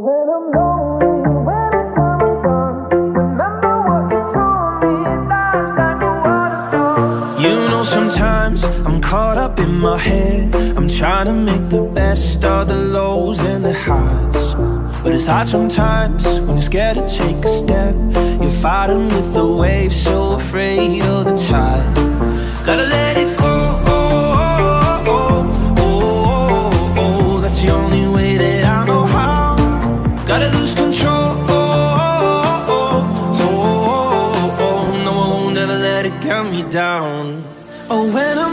when I'm lonely, when it's all done, remember what you told me, life's like a waterfall. You know sometimes I'm caught up in my head. I'm trying to make the best of the lows and the highs, but it's hard sometimes when you're scared to take a step. You're fighting with the waves, so afraid of the tide. Gotta let it go, that's the only way that I know how. Gotta lose control, no, I won't ever let it get me down. Oh, when